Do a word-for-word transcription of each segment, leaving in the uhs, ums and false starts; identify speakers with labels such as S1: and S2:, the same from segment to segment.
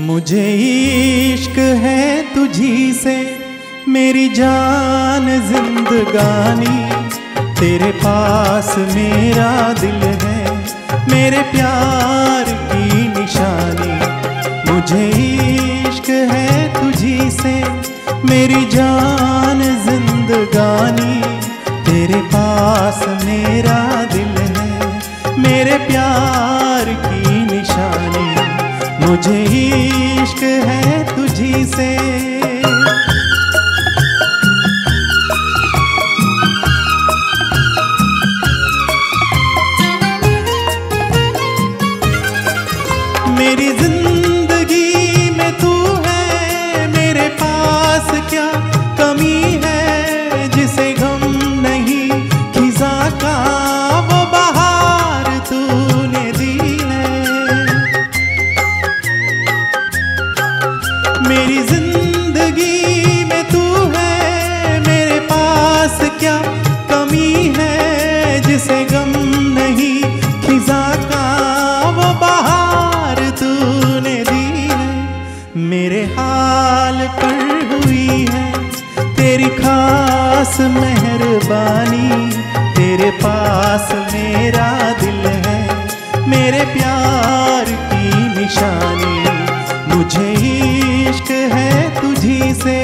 S1: मुझे इश्क है तुझी से मेरी जान जिंदगानी, तेरे पास मेरा दिल है मेरे प्यार की निशानी। मुझे इश्क है तुझी से मेरी जान जिंदगानी, तेरे पास मेरा दिल है मेरे प्यार की निशानी। मुझे इश्क है तुझी से। मेरी जिंदगी में तू है, मेरे पास क्या कमी है जिसे गम नहीं खिजा का वो बहार तूने दी है। मेरी जिंदगी में तू है, मेरे पास क्या कमी है जिसे गम नहीं खिजा का वो बहार तूने दी है। मेरे हाल पर हुई है तेरी खास मेहरबानी, तेरे पास मेरा दिल है मेरे प्यार की निशानी। मुझे इश्क है तुझी से।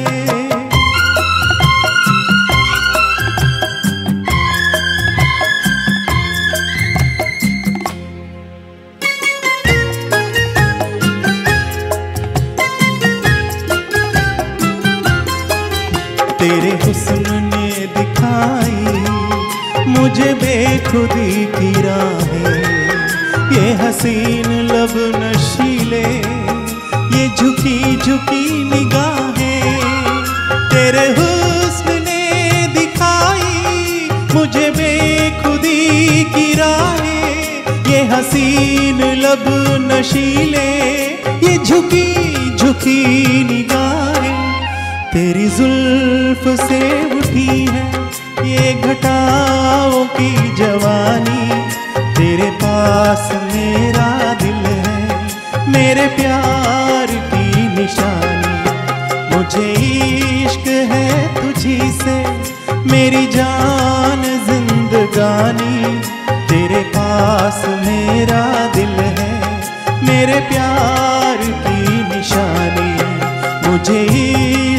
S1: तेरे हुस्न ने दिखाई मुझे बेखुदी की राहें, ये हसीन लब नशीले ये झुकी झुकी निगाहें। तेरे हुस्न ने दिखाई मुझे बेखुदी की राहें, ये हसीन लब नशीले ये झुकी झुकी निगाहें। तेरी जुल्फ से उठी है ये घटाओं की जवानी, तेरे पास मेरा दिल है मेरे प्यार की निशानी। मुझे इश्क है तुझी से मेरी जान जिंदगानी, तेरे पास मेरा दिल है मेरे प्यार की निशानी। मुझे